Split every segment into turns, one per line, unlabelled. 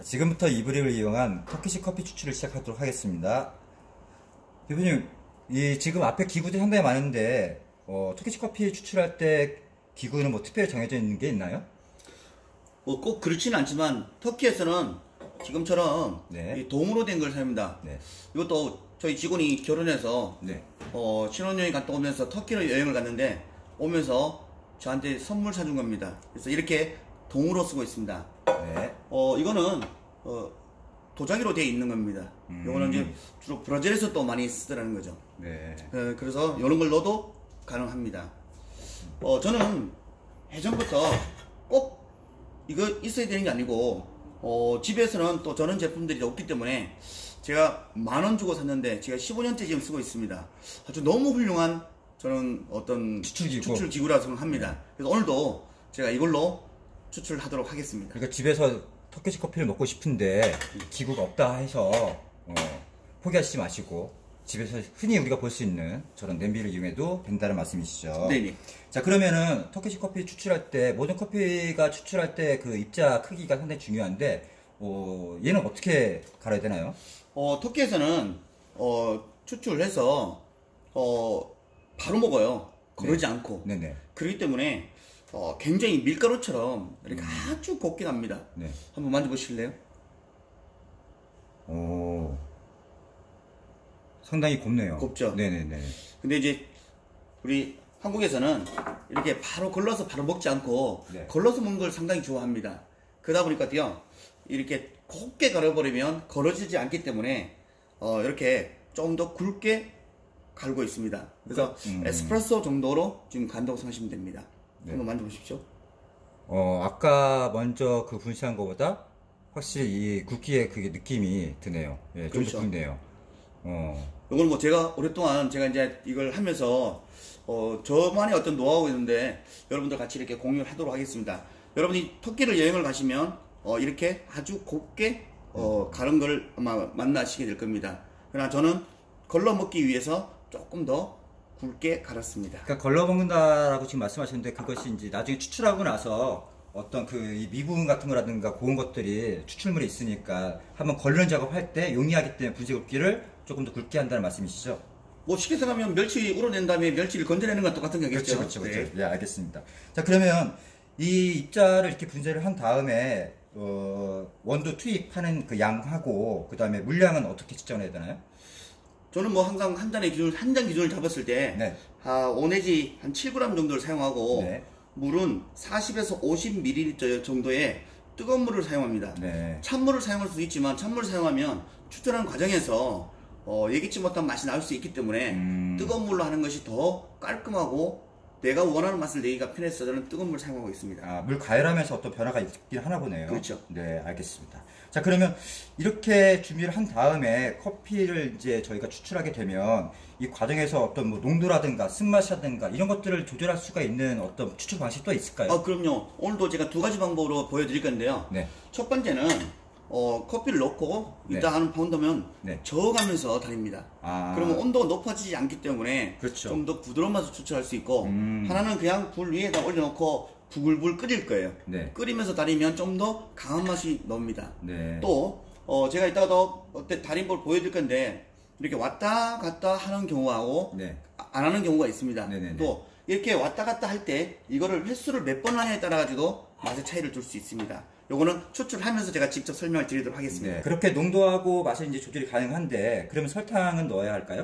지금부터 이브릭을 이용한 터키식 커피 추출을 시작하도록 하겠습니다. 대표님, 지금 앞에 기구들이 상당히 많은데 터키식 커피 추출할 때 기구는 뭐 특별히 정해져 있는 게 있나요?
꼭 그렇지는 않지만 터키에서는 지금처럼
네.
이 동으로 된 걸 사용합니다.
네.
이것도 저희 직원이 결혼해서
네.
신혼여행 갔다 오면서 터키로 여행을 갔는데 오면서 저한테 선물 사준 겁니다. 그래서 이렇게 동으로 쓰고 있습니다.
네.
이거는 도자기로 되어 있는 겁니다. 이거는 이제 주로 브라질에서 또 많이 쓰더라는 거죠.
네.
그래서 이런 걸 넣어도 가능합니다. 저는 예전부터 꼭 이거 있어야 되는 게 아니고 집에서는 또 저런 제품들이 없기 때문에 제가 10,000원 주고 샀는데 제가 15년째 지금 쓰고 있습니다. 아주 너무 훌륭한 저는 어떤 추출 기구라고 생각합니다. 그래서 오늘도 제가 이걸로 추출하도록 하겠습니다.
그러니까 집에서 터키식 커피를 먹고 싶은데 기구가 없다 해서 포기하시지 마시고 집에서 흔히 우리가 볼 수 있는 저런 냄비를 이용해도 된다는 말씀이시죠?
네네.
자, 그러면은 터키식 커피 추출할 때 모든 커피가 추출할 때 그 입자 크기가 상당히 중요한데 얘는 어떻게 갈아야 되나요?
터키에서는 추출해서 바로 먹어요. 거르지 않고.
네네.
그렇기 때문에 굉장히 밀가루처럼 이렇게 아주 곱게 납니다.
네.
한번 만져보실래요?
오, 상당히 곱네요.
곱죠?
네네네.
근데 이제 우리 한국에서는 이렇게 바로 걸러서 바로 먹지 않고
네.
걸러서 먹는 걸 상당히 좋아합니다. 그러다 보니까요, 이렇게 곱게 갈아버리면 걸어지지 않기 때문에 이렇게 좀 더 굵게 갈고 있습니다. 그래서 에스프레소 정도로 지금 간다고 생각하시면 됩니다.
네.
한번 만져보십시오.
아까 먼저 그 분시한 것보다 확실히 이 굵기의 그게 느낌이 드네요. 예, 좀
그렇죠.
더 굵네요.
이건 뭐 제가 오랫동안 제가 이제 이걸 하면서 저만의 어떤 노하우가 있는데 여러분들 같이 이렇게 공유를 하도록 하겠습니다. 여러분이 터키를 여행을 가시면 이렇게 아주 곱게 가른 걸 아마 만나시게 될 겁니다. 그러나 저는 걸러 먹기 위해서 조금 더 굵게 갈았습니다.
그러니까 걸러 먹는다라고 지금 말씀하셨는데 그것이 이제 나중에 추출하고 나서 어떤 이 미분 같은 거라든가 그런 것들이 추출물이 있으니까 한번 걸르는 작업할 때 용이하기 때문에 분쇄 굵기를 조금 더 굵게 한다는 말씀이시죠?
뭐 쉽게 생각하면 멸치 우려낸 다음에 멸치를 건져내는 건 똑같은 거겠죠.
그렇죠.
네.
네, 알겠습니다. 자, 그러면 이 입자를 이렇게 분쇄를 한 다음에 원두 투입하는 그 양하고 그 다음에 물량은 어떻게 측정을 해야 되나요?
저는 뭐 항상 한 잔 기준을 잡았을 때,
네.
5 내지 한 7g 정도를 사용하고,
네.
물은 40에서 50ml 정도의 뜨거운 물을 사용합니다.
네.
찬물을 사용할 수도 있지만, 찬물을 사용하면 추출하는 과정에서, 예기치 못한 맛이 나올 수 있기 때문에, 뜨거운 물로 하는 것이 더 깔끔하고, 내가 원하는 맛을 내기가 편해서 저는 뜨거운 물을 사용하고 있습니다.
아, 물 가열하면서 어떤 변화가 있긴 하나 보네요.
그렇죠.
네, 알겠습니다. 자, 그러면 이렇게 준비를 한 다음에 커피를 이제 저희가 추출하게 되면 이 과정에서 어떤 뭐 농도라든가 쓴맛이라든가 이런 것들을 조절할 수가 있는 어떤 추출 방식도 있을까요?
그럼요. 오늘도 제가 2가지 방법으로 보여드릴 건데요.
네.
첫 번째는 커피를 넣고
네.
이따 하는 파운드면
네.
저어가면서 달입니다.
아.
그러면 온도가 높아지지 않기 때문에
그렇죠.
좀 더 부드러운 맛을 추출할 수 있고 하나는 그냥 불 위에다 올려놓고 부글부글 끓일 거예요.
네.
끓이면서 달이면 좀 더 강한 맛이 납니다.
네.
또 제가 이따가 더 달인 법 보여드릴 건데 이렇게 왔다 갔다 하는 경우하고
네.
안 하는 경우가 있습니다.
네네네.
또 이렇게 왔다 갔다 할 때 이거를 횟수를 몇 번 하냐에 따라 가지고 맛의 차이를 줄 수 있습니다. 요거는 추출하면서 제가 직접 설명을 드리도록 하겠습니다.
네. 그렇게 농도하고 맛을 이제 조절이 가능한데 그러면 설탕은 넣어야 할까요?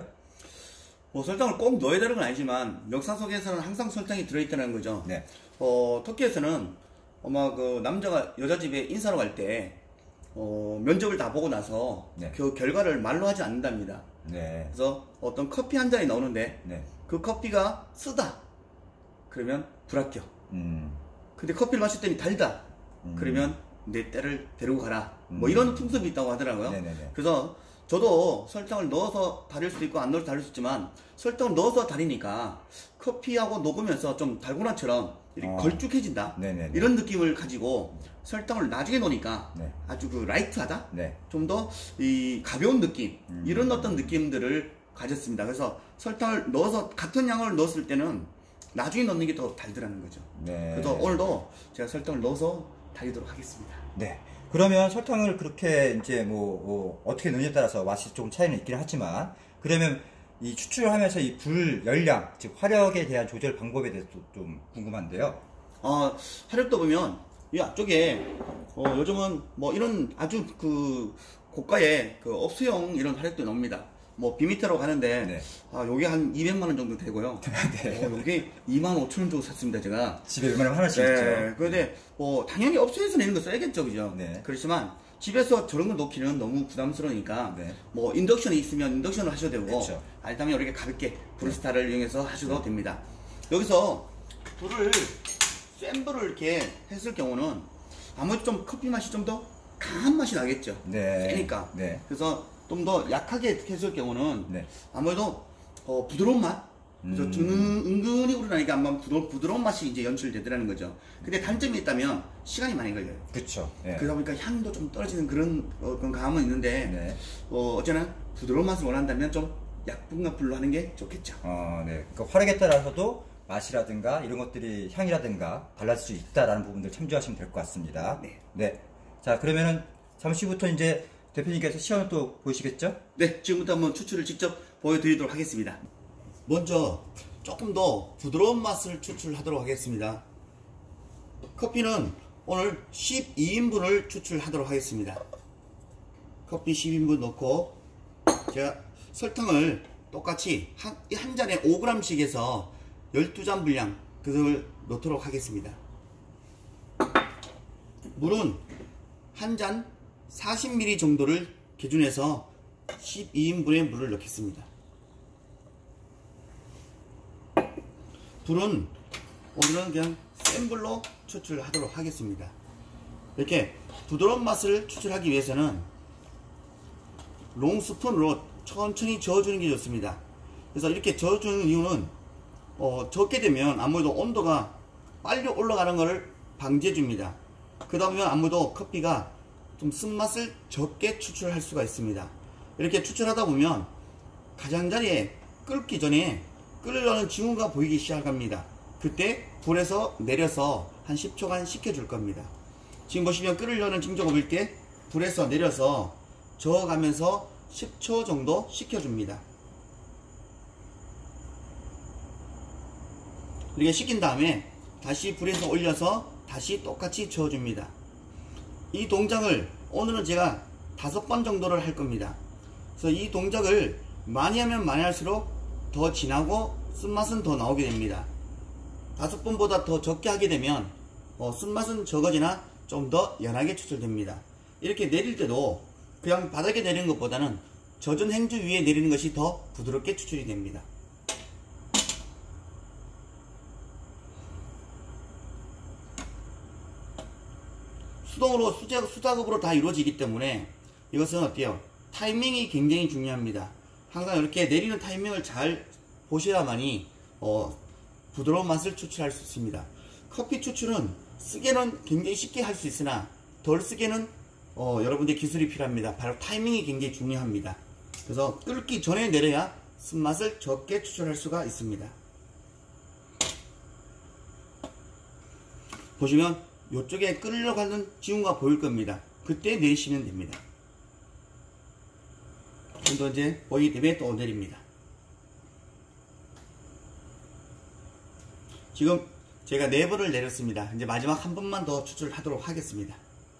뭐 설탕을 꼭 넣어야 되는 건 아니지만 명상 속에서는 항상 설탕이 들어있다는 거죠.
네.
터키에서는 아마 그 남자가 여자 집에 인사로 갈 때 면접을 다 보고 나서
네.
그 결과를 말로 하지 않는답니다.
네.
그래서 어떤 커피 한 잔이 나오는데
네.
그 커피가 쓰다 그러면 불합격. 근데 커피를 마셨더니 달다 그러면 내 딸을 데리고 가라. 뭐 이런 풍습이 있다고 하더라고요.
네네네.
그래서 저도 설탕을 넣어서 달일 수도 있고 안 넣어서 달일 수 있지만 설탕을 넣어서 달이니까 커피하고 녹으면서 좀 달고나처럼 이렇게 걸쭉해진다.
네네네.
이런 느낌을 가지고 설탕을 나중에 넣으니까
네.
아주 그 라이트하다.
네.
좀 더 이 가벼운 느낌 이런 어떤 느낌들을 가졌습니다. 그래서 설탕을 넣어서 같은 양을 넣었을 때는 나중에 넣는 게 더 달더라는 거죠.
네.
그래서 오늘도 제가 설탕을 넣어서 달리도록 하겠습니다.
네. 그러면 설탕을 그렇게 이제 뭐 어떻게 넣느냐에 따라서 맛이 조금 차이는 있긴 하지만, 그러면 이 추출을 하면서 이 불 열량, 즉 화력에 대한 조절 방법에 대해서 좀 궁금한데요.
화력도 보면 이 앞쪽에 요즘은 뭐 이런 아주 그 고가의 그 업소용 이런 화력도 나옵니다. 뭐 비미터로 가는데
네.
요게 한 200만 원 정도 되고요.
네.
요게 2만 5천 원 주고 샀습니다, 제가.
집에 웬만하면 하나씩
네.
있죠.
그런데 당연히 업소에서 내는 거 써야겠죠, 그죠?
네.
그렇지만 집에서 저런 걸 놓기는 너무 부담스러우니까
네.
뭐 인덕션이 있으면 인덕션을 하셔도 되고,
그렇죠.
아니면 이렇게 가볍게 브루스타를 이용해서 하셔도 됩니다. 여기서 불을 센 불을 이렇게 했을 경우는 아무래도 좀 커피 맛이 좀 더 강한 맛이 나겠죠.
네.
세니까.
네.
그래서 좀 더 약하게 했을 경우는
네.
아무래도 부드러운 맛. 그래서 은근히 우러나니까 아마 부드러운 맛이 이제 연출되더라는 거죠. 근데 단점이 있다면 시간이 많이 걸려요.
그렇죠. 네.
그러다 보니까 향도 좀 떨어지는 그런 감은 있는데,
네.
어쨌든 부드러운 맛을 원한다면 좀 약분과 불로 하는 게 좋겠죠.
네. 그러니까 화력에 따라서도 맛이라든가 이런 것들이 향이라든가 달라질 수 있다라는 부분들 참조하시면 될 것 같습니다.
네.
네. 자, 그러면은 잠시 후부터 이제 대표님께서 시연을 또 보이시겠죠?
네, 지금부터 한번 추출을 직접 보여드리도록 하겠습니다. 먼저 조금 더 부드러운 맛을 추출하도록 하겠습니다. 커피는 오늘 12인분을 추출하도록 하겠습니다. 커피 12인분 넣고, 제가 설탕을 똑같이 한 잔에 5g씩 해서 12잔 분량 그걸 넣도록 하겠습니다. 물은 한 잔 40ml 정도를 기준해서 12인분의 물을 넣겠습니다. 불은 오늘은 그냥 센 불로 추출하도록 하겠습니다. 이렇게 부드러운 맛을 추출하기 위해서는 롱스푼으로 천천히 저어주는 게 좋습니다. 그래서 이렇게 저어주는 이유는 적게 되면 아무래도 온도가 빨리 올라가는 것을 방지해 줍니다. 그러다 보면 아무래도 커피가 좀 쓴맛을 적게 추출할 수가 있습니다. 이렇게 추출하다 보면 가장자리에 끓기 전에 끓으려는 징후가 보이기 시작합니다. 그때 불에서 내려서 한 10초간 식혀줄 겁니다. 지금 보시면 끓으려는 징조가 보일 때 불에서 내려서 저어가면서 10초 정도 식혀줍니다. 이렇게 식힌 다음에 다시 불에서 올려서 다시 똑같이 저어줍니다. 이 동작을 오늘은 제가 5번 정도를 할 겁니다. 그래서 이 동작을 많이 하면 많이 할수록 더 진하고 쓴맛은 더 나오게 됩니다. 5번보다 더 적게 하게 되면 쓴맛은 적어지나 좀 더 연하게 추출됩니다. 이렇게 내릴 때도 그냥 바닥에 내리는 것보다는 젖은 행주 위에 내리는 것이 더 부드럽게 추출이 됩니다. 수동으로 수작업으로 다 이루어지기 때문에 이것은 어때요? 타이밍이 굉장히 중요합니다. 항상 이렇게 내리는 타이밍을 잘 보셔야만이 부드러운 맛을 추출할 수 있습니다. 커피 추출은 쓰게는 굉장히 쉽게 할 수 있으나 덜 쓰게는 여러분들의 기술이 필요합니다. 바로 타이밍이 굉장히 중요합니다. 그래서 끓기 전에 내려야 쓴맛을 적게 추출할 수가 있습니다. 보시면 이쪽에 끓으려고 하는 징후가 보일 겁니다. 그때 내리시면 됩니다. 또 이제 보이기 때문에 또 내립니다. 지금 제가 4번을 내렸습니다. 이제 마지막 한 번만 더 추출하도록 하겠습니다.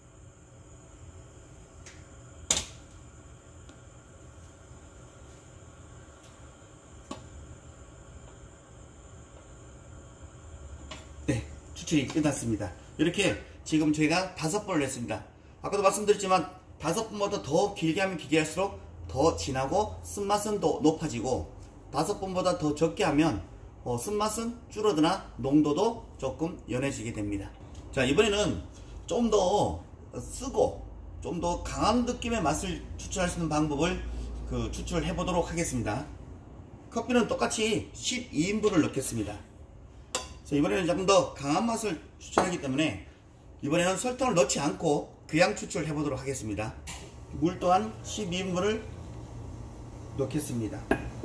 네, 추출이 끝났습니다. 이렇게 지금 제가 5번을 냈습니다. 아까도 말씀드렸지만 5번보다 더 길게 하면 길게 할수록 더 진하고 쓴맛은 더 높아지고 5번보다 더 적게 하면 쓴맛은 줄어드나 농도도 조금 연해지게 됩니다. 자, 이번에는 좀 더 쓰고 좀 더 강한 느낌의 맛을 추출할 수 있는 방법을 추출해 보도록 하겠습니다. 커피는 똑같이 12인분을 넣겠습니다. 자, 이번에는 조금 더 강한 맛을 추출하기 때문에 이번에는 설탕을 넣지 않고 그냥 추출해 보도록 하겠습니다. 물 또한 12인분을 넣겠습니다.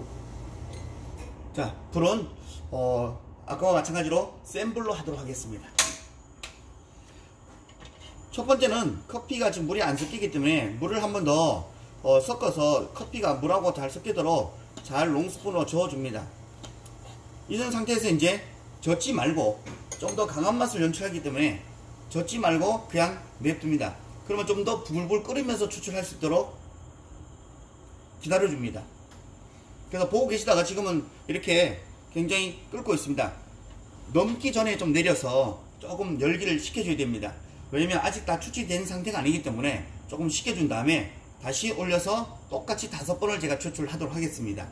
자, 불은 아까와 마찬가지로 센 불로 하도록 하겠습니다. 첫 번째는 커피가 지금 물이 안 섞이기 때문에 물을 한 번 더 섞어서 커피가 물하고 잘 섞이도록 잘 롱스푼으로 저어줍니다. 이런 상태에서 이제 젓지 말고 좀 더 강한 맛을 연출하기 때문에 젓지 말고 그냥 냅둡니다. 그러면 좀 더 부글부글 끓이면서 추출할 수 있도록 기다려줍니다. 그래서 보고 계시다가 지금은 이렇게 굉장히 끓고 있습니다. 넘기 전에 좀 내려서 조금 열기를 식혀줘야 됩니다. 왜냐면 아직 다 추출된 상태가 아니기 때문에 조금 식혀준 다음에 다시 올려서 똑같이 5번을 제가 추출하도록 하겠습니다.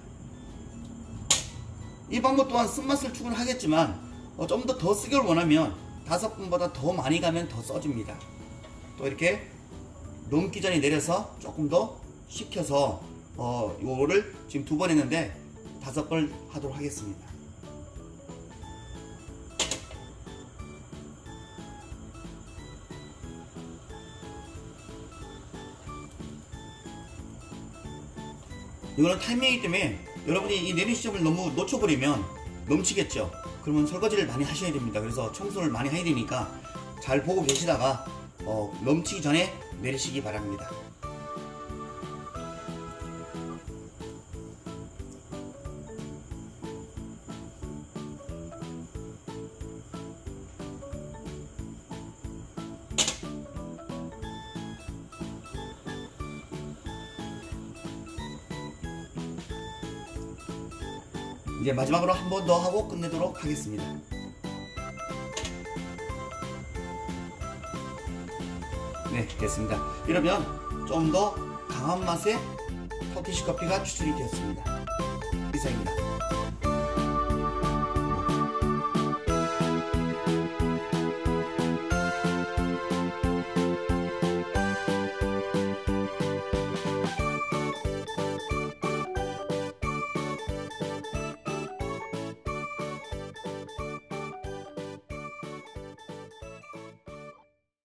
이 방법 또한 쓴맛을 추구하겠지만 좀 더 쓰기를 원하면 5번보다 더 많이 가면 더 써줍니다. 또 이렇게 넘기 전에 내려서 조금 더 식혀서 이거를 지금 2번 했는데 5번 하도록 하겠습니다. 이거는 타이밍이기 때문에 여러분이 이 내린 시점을 너무 놓쳐버리면 넘치겠죠. 그러면 설거지를 많이 하셔야 됩니다. 그래서 청소를 많이 해야 되니까 잘 보고 계시다가 넘치기 전에 내리시기 바랍니다. 이제 마지막으로 한 번 더 하고 끝내도록 하겠습니다. 네, 됐습니다. 이러면 좀 더 강한 맛의 터키시 커피가 추출이 되었습니다. 이상입니다.